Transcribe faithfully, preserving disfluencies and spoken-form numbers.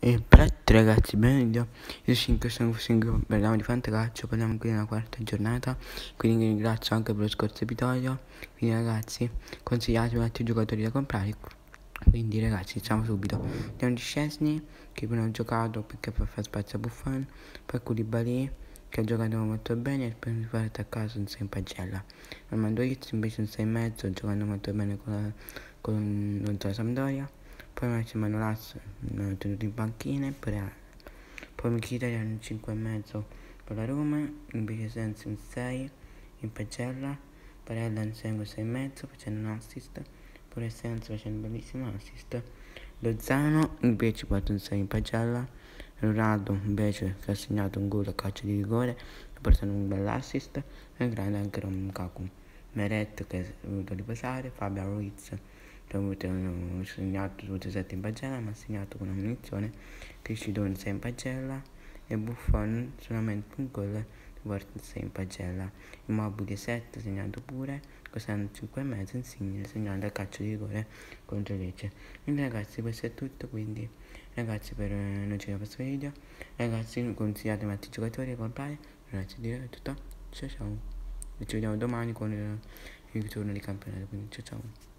E perfetto ragazzi, benvenuti. Io cinque sono cinque, parliamo di fantacalcio, parliamo qui della quarta giornata, quindi ringrazio anche per lo scorso episodio. Quindi ragazzi, consigliatemi altri giocatori da comprare. Quindi ragazzi, iniziamo subito. Abbiamo di Szczesny, che non ho giocato perché per fare spazio a Buffon, poi Koulibaly, che ha giocato molto bene, e poi mi fare attaccare senza in pagella. Armando Izzi invece un sei e mezzo, giocando molto bene con la, con, contro la Sampdoria. Poi Massimo Manolas l'ho tenuto in panchina per, poi Mkhitaryan un cinque e mezzo per la Roma, invece Sensi un sei in pagella, Barella un sei e mezzo facendo un assist, pure Sensi facendo un bellissimo assist, Lozano invece porta un sei in pagella, Ronaldo invece che ha segnato un gol a calcio di rigore portando un bell'assist, e grande anche Lukaku. Meret che è voluto riposare, Fabio Ruiz che ha avuto segnato tutti e sette in pagella, ma ha segnato con una munizione, Cricidone sei in pagella e Buffon solamente un gol porta sei in pagella. Immobile sette segnato pure, costando cinque e mezzo, Insigne segnato a calcio di rigore contro Lecce. Quindi ragazzi questo è tutto, quindi ragazzi per eh, non ci vediamo questo video, ragazzi consigliate altri giocatori a comprare. Ragazzi direi tutto, ciao ciao, e ci vediamo domani con il ritorno di campionato, quindi ciao ciao.